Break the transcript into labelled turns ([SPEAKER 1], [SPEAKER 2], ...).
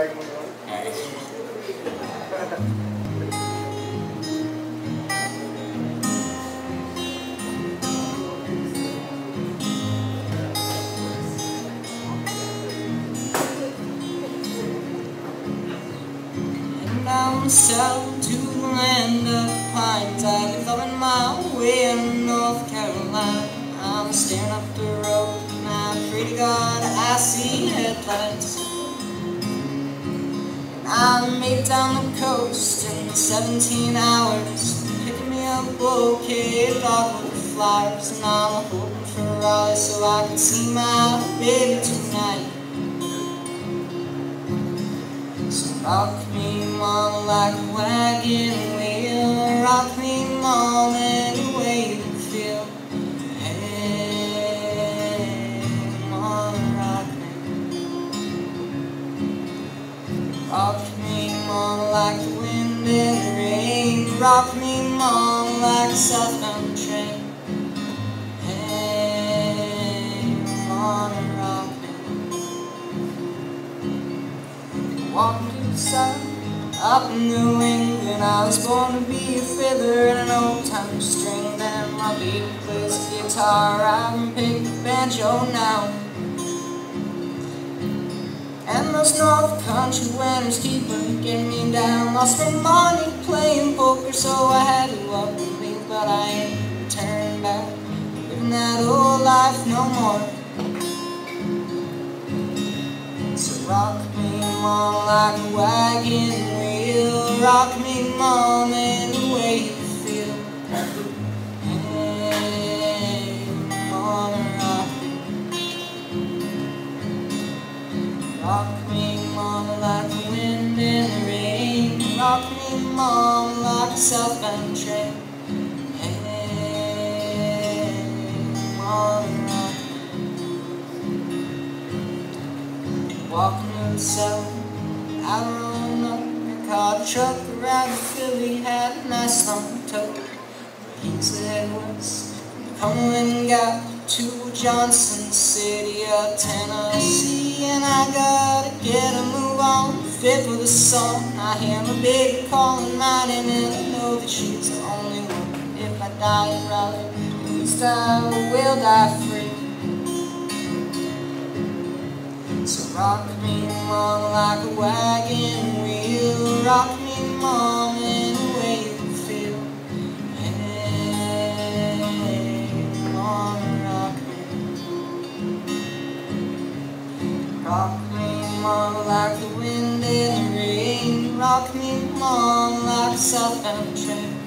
[SPEAKER 1] Wagon Wheel.
[SPEAKER 2] I'm south to the land of pines. I've been thumbing my way in North Carolina. I'm staring up the road and I pray to God I see headlights. I made it down the coast in 17 hours, picking me up a bouquet of dogwood flowers. And I'm hoping for Raleigh so I can see my baby tonight. So rock me, mama, like a wagon wheel. Rock me, mama, any way you feel. Hey, mama, rock me. Rock me, mama, like the wind and the rain. Rock me, mama, like a southbound train. Hey, mama, rock me. Walking to the sun, up in New England. I was born to be a fiddler in an old-time string band. My baby plays the guitar, I can pick the banjo now. And those North Country winters keep getting me down. Lost my money playing poker, so I had to up and leave. But I ain't returning back, living that old life no more. So rock me, mama, like a wagon wheel. Rock me, mama, any way you feel. Hey, mama, rock me. Rock me, mama, like the wind and the rain. Rock me, mama, like a southbound train. Hey, mama, rock me. Walking to the south, I run up and caught a truck around to Philly, had a nice long tow. He's head west, Cumberland got to Johnson City, Tennessee, and I gotta get a move on, fit for the song. I hear my baby calling my name, and I know that she's the only one. If I die in Raleigh, at least I will die free. So rock me, mama, like a wagon wheel. Rock me, mama, any way you feel. Hey, mama, rock me. Rock me, mama, like the wind and the rain. Rock me, mama, like a southbound train.